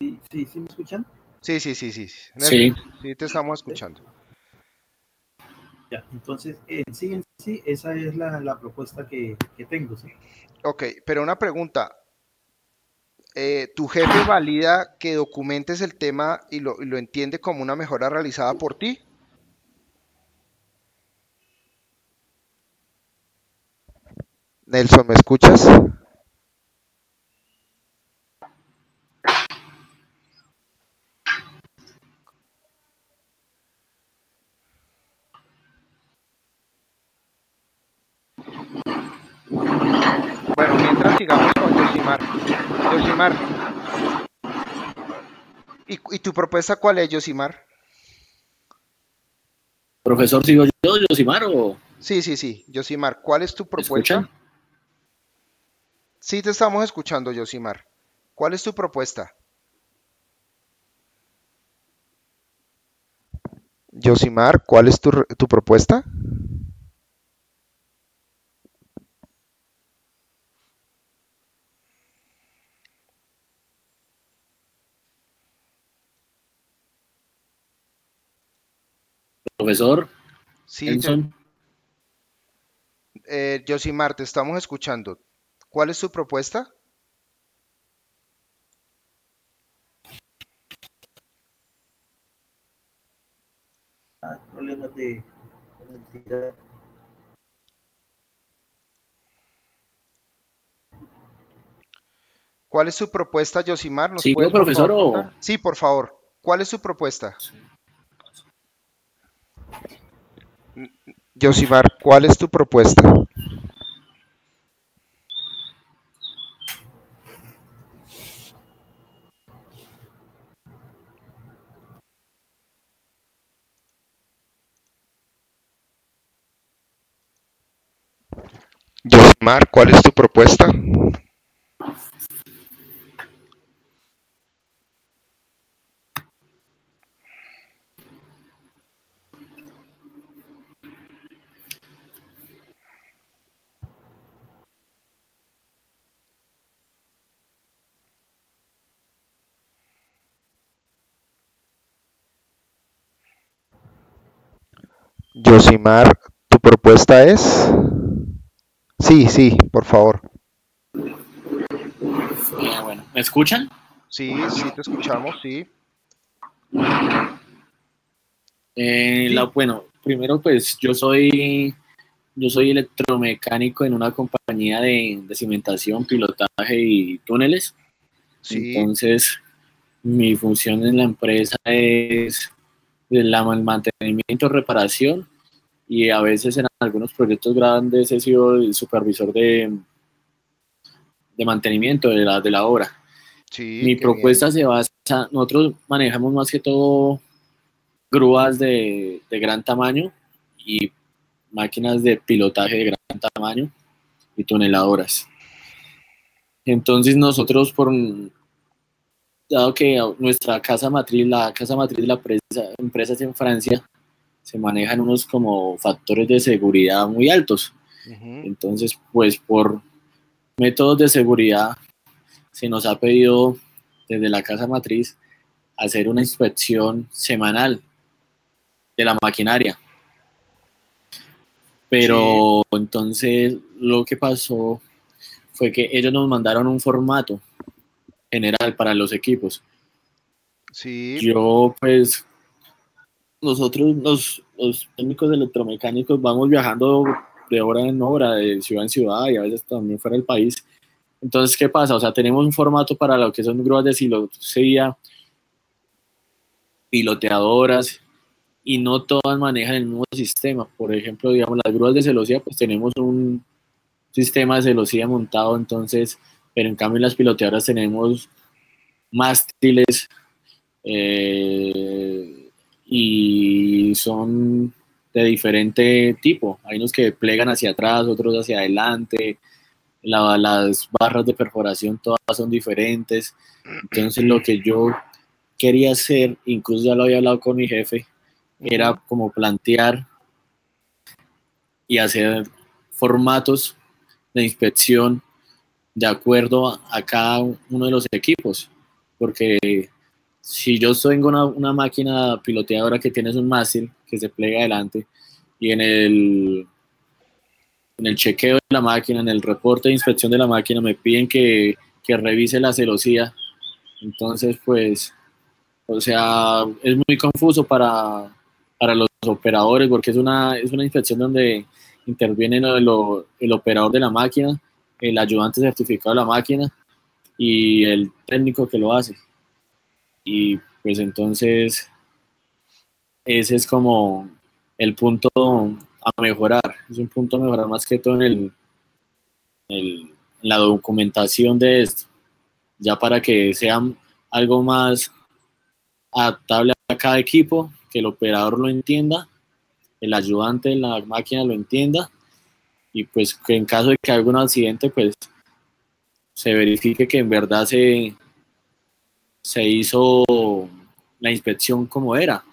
Sí, ¿me escuchan? Sí, sí, sí, sí. Sí. Sí, te estamos escuchando. Ya, entonces, en sí, esa es la propuesta que tengo, ¿sí? Ok, pero una pregunta. ¿Tu jefe valida que documentes el tema y lo entiende como una mejora realizada por ti? Nelson, ¿me escuchas? Bueno, mientras sigamos con Yosimar. Yosimar, ¿y tu propuesta cuál es, Yosimar? Profesor, ¿sigo yo, Yosimar, o Sí, sí, sí. Yosimar, ¿cuál es tu me propuesta? escuchan? Sí, te estamos escuchando, Yosimar. ¿Cuál es tu propuesta? Yosimar, ¿cuál es tu propuesta? Profesor Sí, Nelson, Yosimar, te estamos escuchando. ¿Cuál es tu propuesta? Problemas de conectividad. ¿Cuál es su propuesta, Yosimar? ¿Nos ¿sigo, puedes por profesor, favor o...? contar? Sí, por favor. ¿Cuál es su propuesta? Yosimar, ¿cuál es tu propuesta? Yosimar, ¿cuál es tu propuesta? Yosimar, ¿tu propuesta es? Sí, sí, por favor. Bueno, ¿me escuchan? Sí, sí, te escuchamos, sí. Sí, Bueno, primero pues yo soy electromecánico en una compañía de cimentación, pilotaje y túneles. sí, Entonces, mi función en la empresa es el mantenimiento, reparación, y a veces en algunos proyectos grandes he sido el supervisor de mantenimiento de la obra. sí, Mi qué bien. propuesta se basa, nosotros manejamos más que todo grúas de gran tamaño y máquinas de pilotaje de gran tamaño y toneladoras. Entonces nosotros, dado que nuestra casa matriz, la casa matriz de la empresa es en Francia, se manejan unos como factores de seguridad muy altos. Ujú. Entonces, pues por métodos de seguridad se nos ha pedido desde la casa matriz hacer una inspección semanal de la maquinaria. Sí, Pero entonces lo que pasó fue que ellos nos mandaron un formato general para los equipos. sí, Yo, pues, nosotros los técnicos electromecánicos vamos viajando de hora en hora, de ciudad en ciudad y a veces también fuera del país. Entonces, ¿qué pasa? O sea, tenemos un formato para lo que son grúas de celosía, piloteadoras, y no todas manejan el mismo sistema. Por ejemplo, digamos, las grúas de celosía, pues tenemos un sistema de celosía montado, entonces, pero en cambio en las piloteadoras tenemos mástiles, y son de diferente tipo. Hay unos que plegan hacia atrás, otros hacia adelante, las barras de perforación todas son diferentes. Entonces lo que yo quería hacer, incluso ya lo había hablado con mi jefe, era ujú. como plantear y hacer formatos de inspección de acuerdo a cada uno de los equipos. porque si yo tengo una máquina piloteadora que tienes un mástil que se plega adelante y en el chequeo de la máquina, en el reporte de inspección de la máquina me piden que revise la celosía, entonces pues, o sea, es muy confuso para los operadores porque es una inspección donde interviene el operador de la máquina, el ayudante certificado de la máquina y el técnico que lo hace. Y pues entonces ese es como el punto a mejorar, es un punto a mejorar más que todo en la documentación de esto, ya para que sea algo más adaptable a cada equipo, que el operador lo entienda, el ayudante de la máquina lo entienda, y pues que en caso de que haya algún accidente, pues se verifique que en verdad se hizo la inspección como era.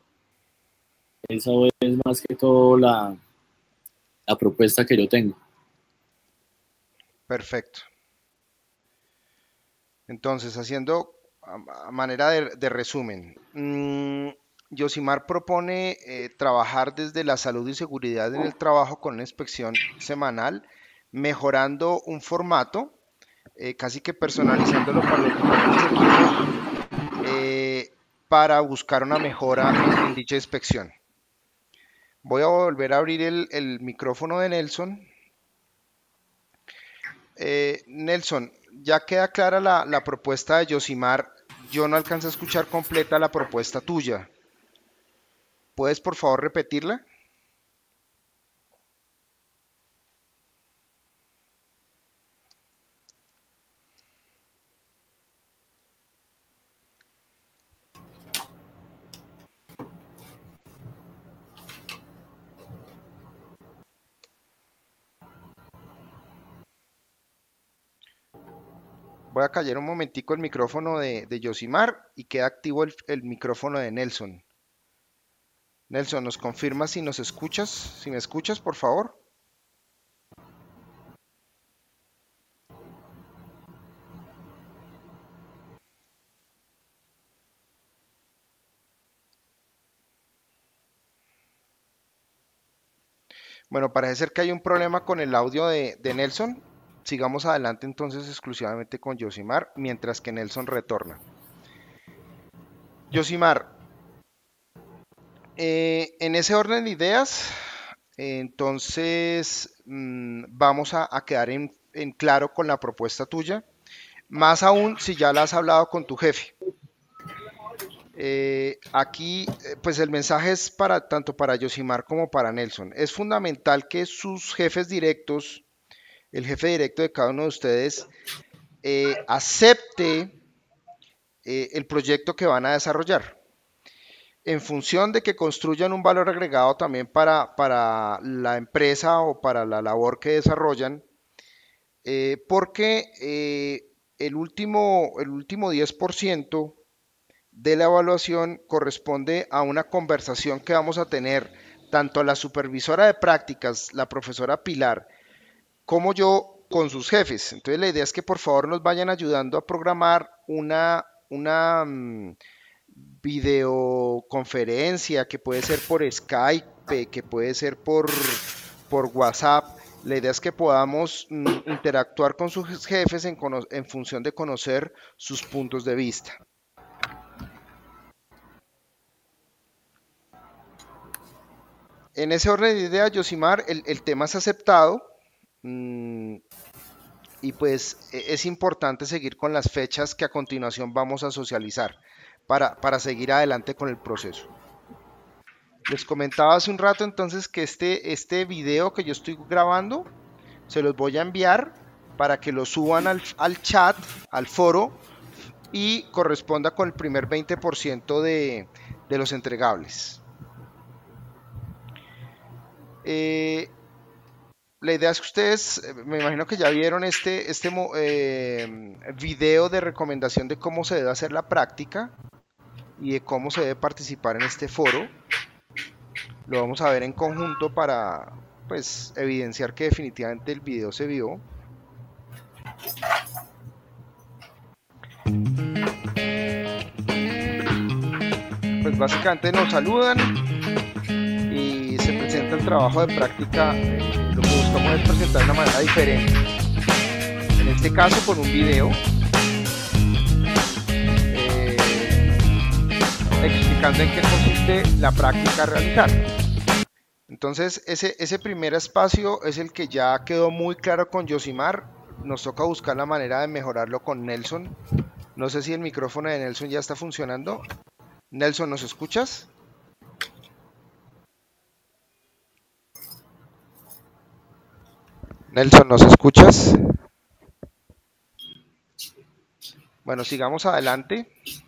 Eso es más que todo la propuesta que yo tengo. Perfecto. Entonces, haciendo a manera de resumen, Yosimar propone trabajar desde la salud y seguridad en el trabajo con una inspección semanal, mejorando un formato, casi que personalizándolo para los diferentes equipos, para buscar una mejora en dicha inspección. Voy a volver a abrir el micrófono de Nelson. Nelson, ya queda clara la propuesta de Yosimar. Yo no alcancé a escuchar completa la propuesta tuya. ¿Puedes por favor repetirla? Voy a callar un momentico el micrófono de Yosimar y queda activo el micrófono de Nelson. Nelson, ¿nos confirmas si nos escuchas? Si me escuchas, por favor. Bueno, parece ser que hay un problema con el audio de Nelson. Sigamos adelante entonces exclusivamente con Yosimar, mientras que Nelson retorna. Yosimar, en ese orden de ideas, entonces vamos a quedar en claro con la propuesta tuya, más aún si ya la has hablado con tu jefe. Aquí, pues el mensaje es tanto para Yosimar como para Nelson. Es fundamental que sus jefes directos, el jefe directo de cada uno de ustedes, acepte el proyecto que van a desarrollar, en función de que construyan un valor agregado también para la empresa o para la labor que desarrollan, porque el último 10% de la evaluación corresponde a una conversación que vamos a tener tanto a la supervisora de prácticas, la profesora Pilar, como yo con sus jefes. Entonces la idea es que por favor nos vayan ayudando a programar una videoconferencia que puede ser por Skype, que puede ser por WhatsApp. La idea es que podamos interactuar con sus jefes en función de conocer sus puntos de vista. En ese orden de ideas, Yosimar, el tema es aceptado y pues es importante seguir con las fechas que a continuación vamos a socializar para seguir adelante con el proceso. Les comentaba hace un rato entonces que este video que yo estoy grabando se los voy a enviar para que lo suban al chat, al foro, y corresponda con el primer 20% de los entregables. La idea es que ustedes, me imagino que ya vieron este video de recomendación de cómo se debe hacer la práctica y de cómo se debe participar en este foro. Lo vamos a ver en conjunto para pues evidenciar que definitivamente el video se vio. básicamente nos saludan y se presenta el trabajo de práctica. Lo que buscamos es presentar de una manera diferente, en este caso con un video explicando en qué consiste la práctica a realizar. Entonces ese primer espacio es el que ya quedó muy claro con Yosimar. Nos toca buscar la manera de mejorarlo con Nelson. No sé si el micrófono de Nelson ya está funcionando. Nelson, ¿nos escuchas? Nelson, ¿nos escuchas? Bueno, sigamos adelante.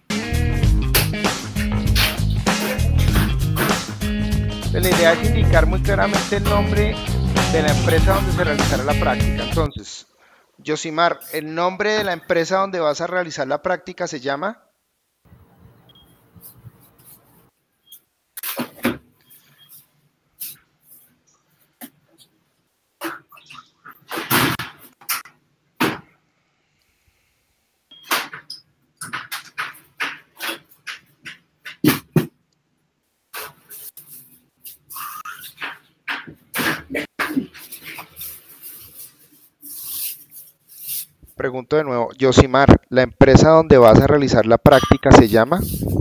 La idea es indicar muy claramente el nombre de la empresa donde se realizará la práctica. Entonces, Yosimar, ¿el nombre de la empresa donde vas a realizar la práctica se llama? Pregunto de nuevo, Yosimar, ¿la empresa donde vas a realizar la práctica se llama?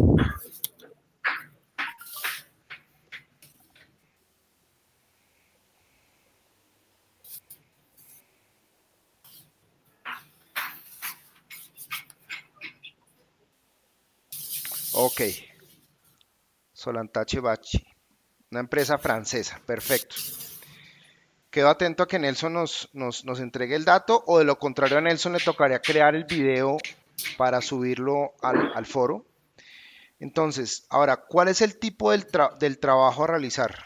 Ok, Solantache Bachi, una empresa francesa, perfecto. Quedo atento a que Nelson nos entregue el dato, o de lo contrario a Nelson le tocaría crear el video para subirlo al foro. Entonces, ahora, ¿cuál es el tipo del trabajo a realizar?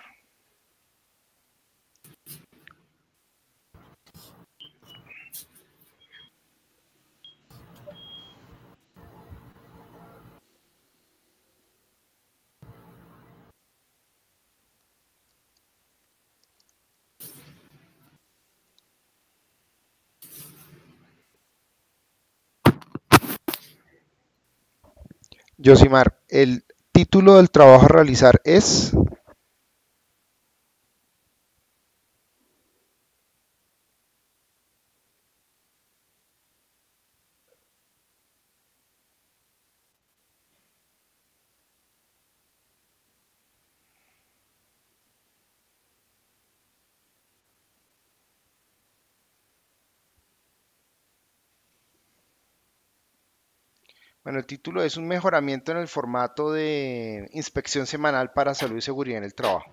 Yosimar, el título del trabajo a realizar es... Bueno, el título es un mejoramiento en el formato de inspección semanal para salud y seguridad en el trabajo.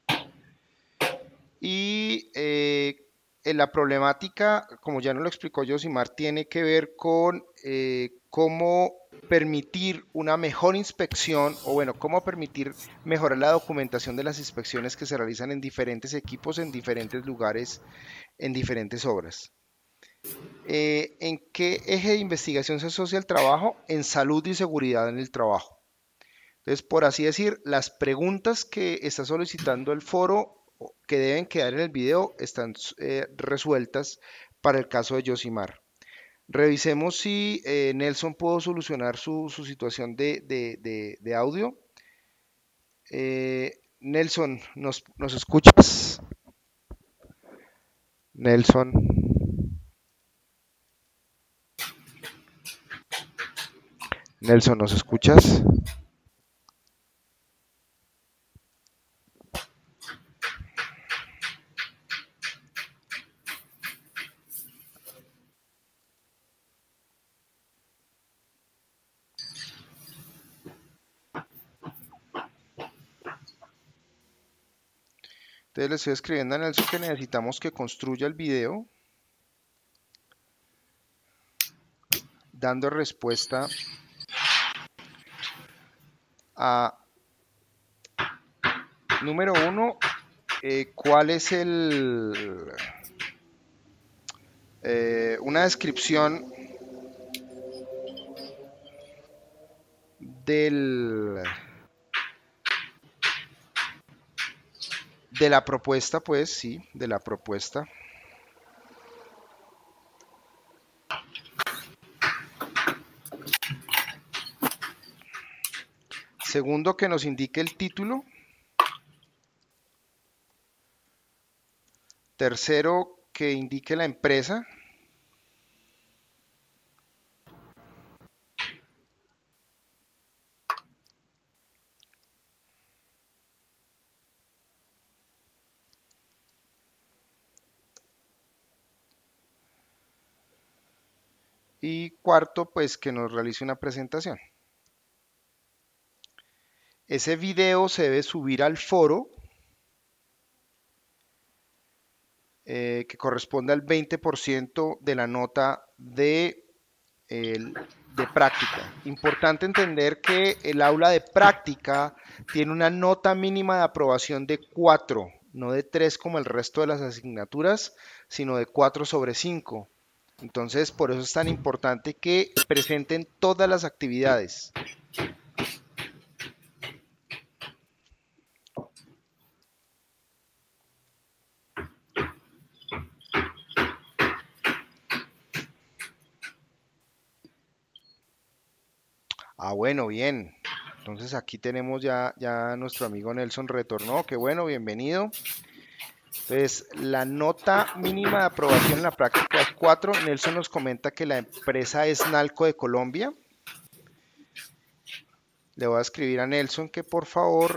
Y en la problemática, como ya nos lo explicó Yosimar, tiene que ver con cómo permitir una mejor inspección, o bueno, cómo permitir mejorar la documentación de las inspecciones que se realizan en diferentes equipos, en diferentes lugares, en diferentes obras. ¿En qué eje de investigación se asocia el trabajo? En salud y seguridad en el trabajo. Entonces, por así decir, las preguntas que está solicitando el foro que deben quedar en el video están resueltas para el caso de Yosimar. Revisemos si Nelson pudo solucionar su situación de audio. Nelson, ¿nos escuchas? Nelson. Nelson, ¿nos escuchas? Entonces le estoy escribiendo a Nelson que necesitamos que construya el video, dando respuesta a número 1, cuál es una descripción de la propuesta, pues sí, de la propuesta. Segundo, que nos indique el título. Tercero, que indique la empresa. Y cuarto, pues que nos realice una presentación. Ese video se debe subir al foro que corresponde al 20% de la nota de práctica. Importante entender que el aula de práctica tiene una nota mínima de aprobación de 4, no de 3 como el resto de las asignaturas, sino de 4 sobre 5. Entonces, por eso es tan importante que presenten todas las actividades. Ah, bueno, bien. Entonces aquí tenemos ya nuestro amigo Nelson retornó. Qué bueno, bienvenido. Entonces, la nota mínima de aprobación en la práctica es 4. Nelson nos comenta que la empresa es Nalco de Colombia. Le voy a escribir a Nelson que por favor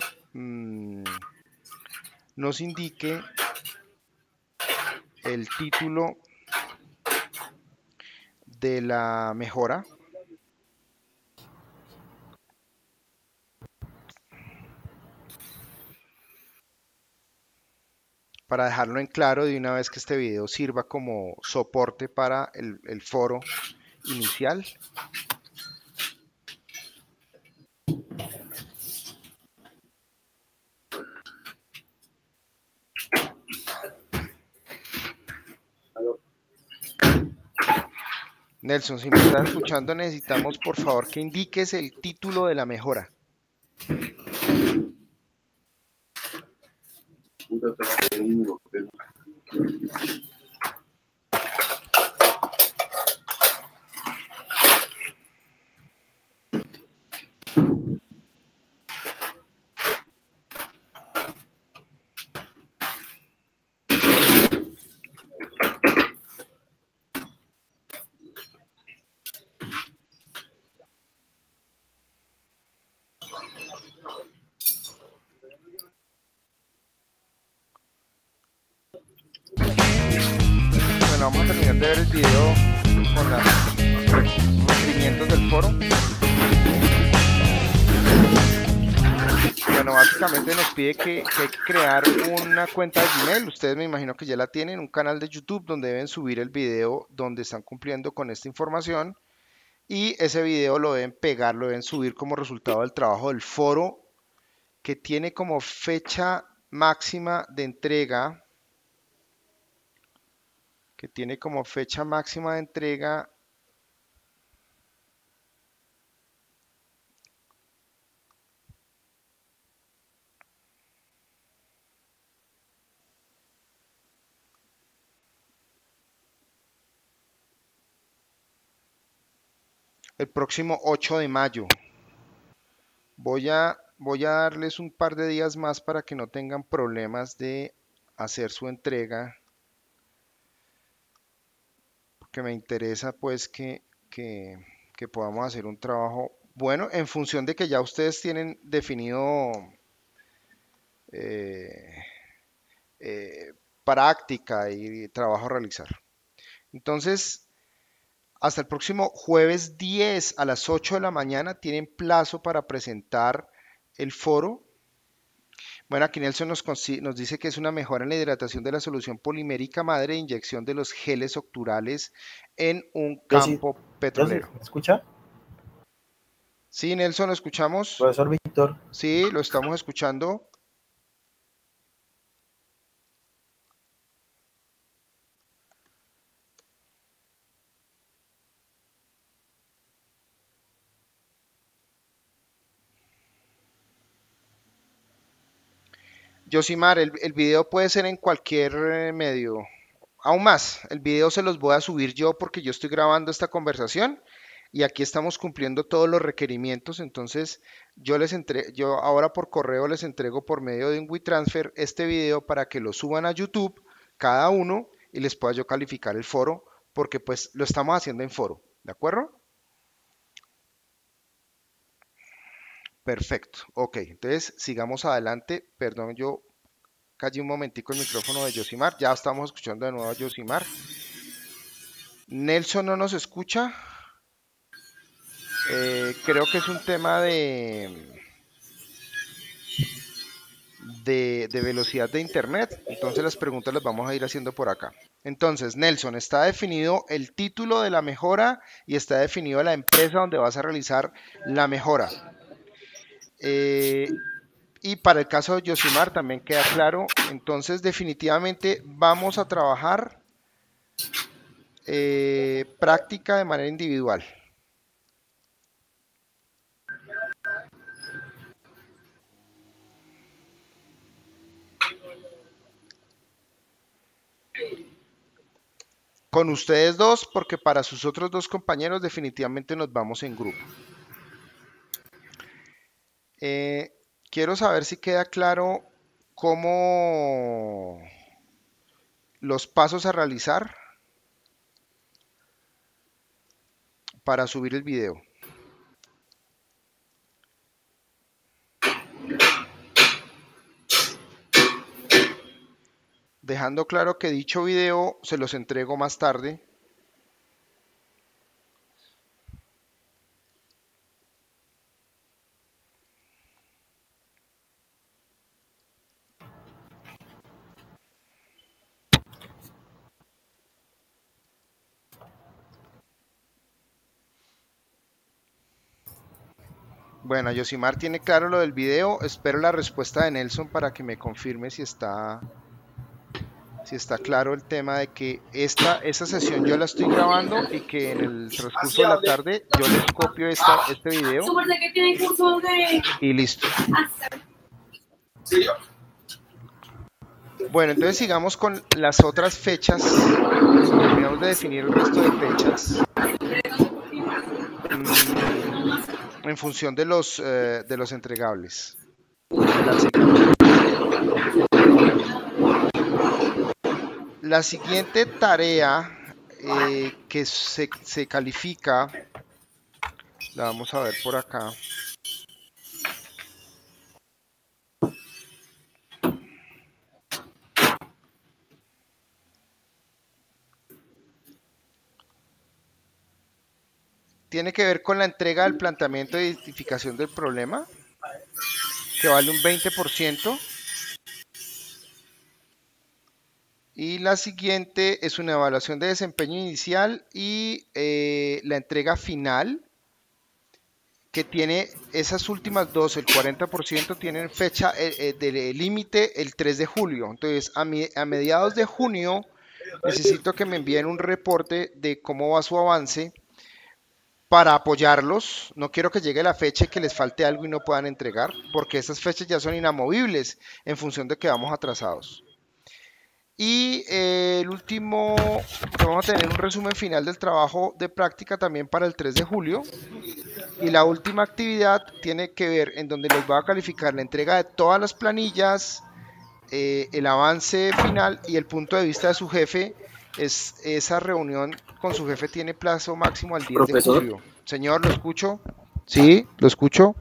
nos indique el título de la mejora. Para dejarlo en claro de una vez que este video sirva como soporte para el foro inicial. Nelson, si me estás escuchando, necesitamos por favor que indiques el título de la mejora. Bueno, vamos a terminar de ver el video con los requerimientos del foro. Bueno, básicamente nos pide que hay que crear una cuenta de Gmail. Ustedes me imagino que ya la tienen, un canal de YouTube donde deben subir el video donde están cumpliendo con esta información. Y ese video lo deben pegar, lo deben subir como resultado del trabajo del foro, que tiene como fecha máxima de entrega, el próximo 8 de mayo. Voy a darles un par de días más para que no tengan problemas de hacer su entrega, porque me interesa pues que podamos hacer un trabajo bueno en función de que ya ustedes tienen definido práctica y trabajo a realizar. Entonces, hasta el próximo jueves 10 a las 8 de la mañana tienen plazo para presentar el foro. Bueno, aquí Nelson nos dice que es una mejora en la hidratación de la solución polimérica madre de inyección de los geles octurales en un campo petrolero. ¿Me escucha? Sí, Nelson, ¿lo escuchamos? Profesor Víctor. Sí, lo estamos escuchando. Yosimar, el video puede ser en cualquier medio. Aún más, el video se los voy a subir yo porque yo estoy grabando esta conversación. y aquí estamos cumpliendo todos los requerimientos. Entonces yo ahora por correo les entrego por medio de un WeTransfer este video para que lo suban a YouTube cada uno y les pueda yo calificar el foro, porque pues lo estamos haciendo en foro, ¿de acuerdo? Perfecto, ok, entonces sigamos adelante. Perdón, yo callé un momentico el micrófono de Yosimar, ya estamos escuchando de nuevo a Yosimar. Nelson no nos escucha. Creo que es un tema de velocidad de internet, entonces las preguntas las vamos a ir haciendo por acá. Entonces, Nelson, está definido el título de la mejora y está definido la empresa donde vas a realizar la mejora. Y para el caso de Yosimar también queda claro. Entonces, definitivamente vamos a trabajar práctica de manera individual. Con ustedes dos, porque para sus otros dos compañeros definitivamente nos vamos en grupo. Quiero saber si queda claro cómo los pasos a realizar para subir el video. Dejando claro que dicho video se los entrego más tarde. Bueno, Yosimar tiene claro lo del video. Espero la respuesta de Nelson para que me confirme si está claro el tema de que esta sesión yo la estoy grabando y que en el transcurso de la tarde yo les copio este video y listo. Bueno, entonces sigamos con las otras fechas. Terminamos de definir el resto de fechas en función de los entregables. La siguiente tarea que se califica, la vamos a ver por acá. Tiene que ver con la entrega del planteamiento de identificación del problema, que vale un 20%. Y la siguiente es una evaluación de desempeño inicial y la entrega final, que tiene esas últimas dos, el 40%, tienen fecha de límite el 3 de julio. Entonces, a mediados de junio necesito que me envíen un reporte de cómo va su avance para apoyarlos. No quiero que llegue la fecha y que les falte algo y no puedan entregar, porque esas fechas ya son inamovibles en función de que vamos atrasados. Y el último, vamos a tener un resumen final del trabajo de práctica también para el 3 de julio. Y la última actividad tiene que ver en donde les va a calificar la entrega de todas las planillas, el avance final y el punto de vista de su jefe. Esa reunión con su jefe tiene plazo máximo al 10 de julio. Señor, ¿lo escucho? Sí, lo escucho.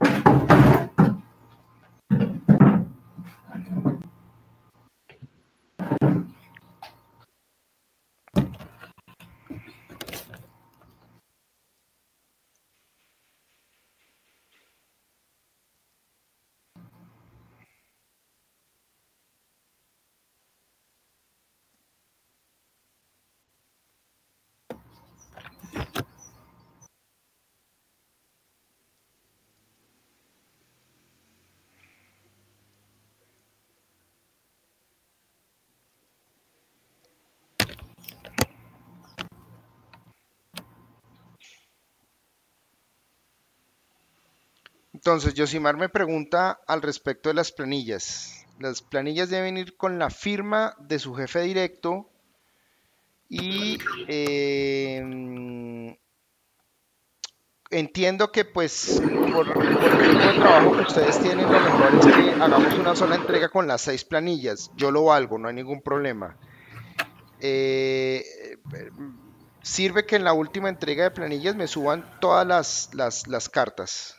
Entonces, Yosimar me pregunta al respecto de las planillas. Las planillas deben ir con la firma de su jefe directo y entiendo que pues por el tipo de trabajo que ustedes tienen, lo mejor es que hagamos una sola entrega con las 6 planillas. Yo lo valgo, no hay ningún problema. Eh, Sirve que en la última entrega de planillas me suban todas las cartas.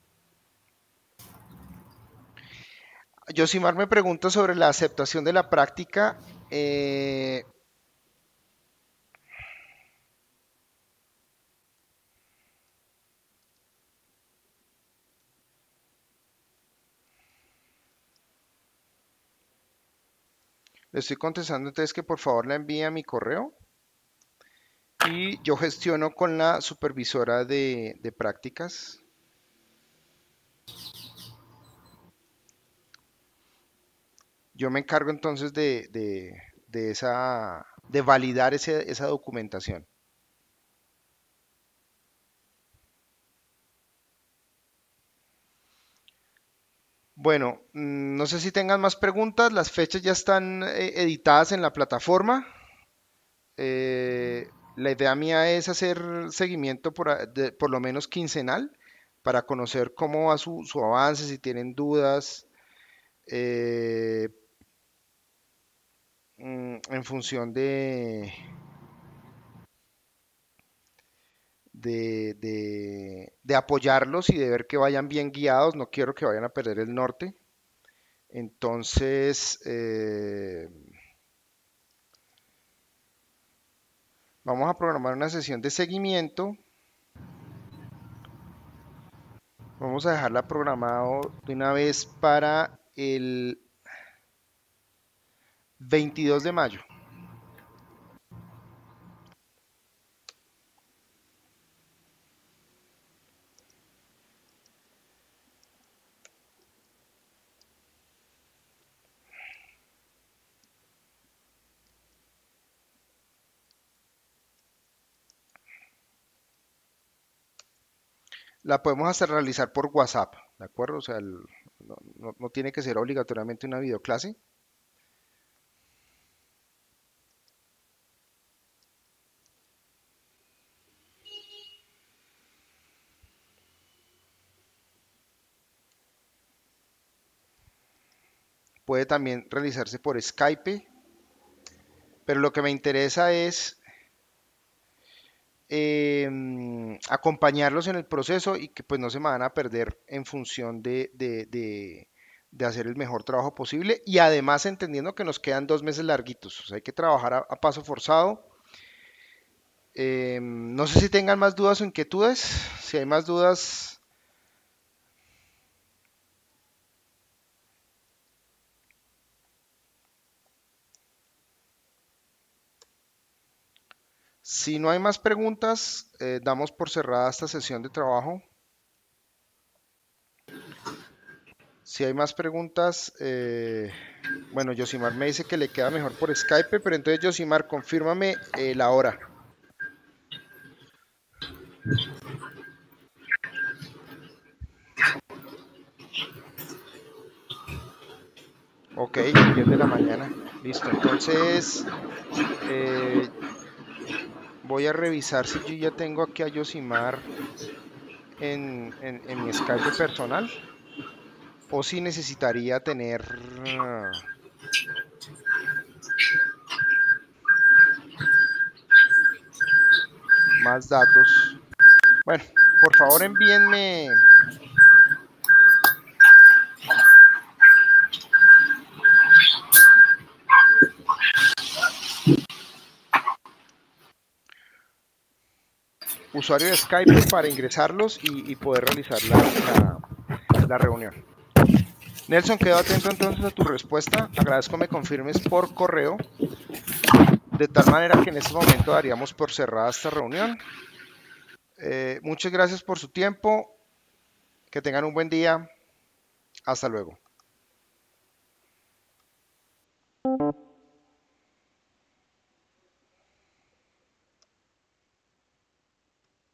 Yosimar me pregunta sobre la aceptación de la práctica. Le estoy contestando entonces que por favor la envíe a mi correo y yo gestiono con la supervisora de prácticas. Yo me encargo entonces de validar esa documentación. Bueno, no sé si tengan más preguntas. Las fechas ya están editadas en la plataforma. La idea mía es hacer seguimiento por lo menos quincenal para conocer cómo va su avance, si tienen dudas, en función de apoyarlos y de ver que vayan bien guiados. No quiero que vayan a perder el norte. Entonces, vamos a programar una sesión de seguimiento. Vamos a dejarla programado de una vez para el 22 de mayo. La podemos hacer realizar por WhatsApp, ¿de acuerdo? O sea, no tiene que ser obligatoriamente una videoclase. Puede también realizarse por Skype, pero lo que me interesa es acompañarlos en el proceso y que pues no se me van a perder en función de hacer el mejor trabajo posible y además entendiendo que nos quedan 2 meses larguitos, o sea, hay que trabajar a paso forzado. No sé si tengan más dudas o inquietudes. Si hay más dudas, si no hay más preguntas, damos por cerrada esta sesión de trabajo. Si hay más preguntas, bueno, Yosimar me dice que le queda mejor por Skype, pero entonces Yosimar, confírmame la hora. Ok, 10 de la mañana. Listo, entonces voy a revisar si yo ya tengo aquí a Yosimar en mi Skype personal o si necesitaría tener más datos. Bueno, por favor envíenme usuario de Skype para ingresarlos y poder realizar la reunión. Nelson, quedo atento entonces a tu respuesta. Agradezco me confirmes por correo, de tal manera que en este momento daríamos por cerrada esta reunión. Muchas gracias por su tiempo. Que tengan un buen día. Hasta luego.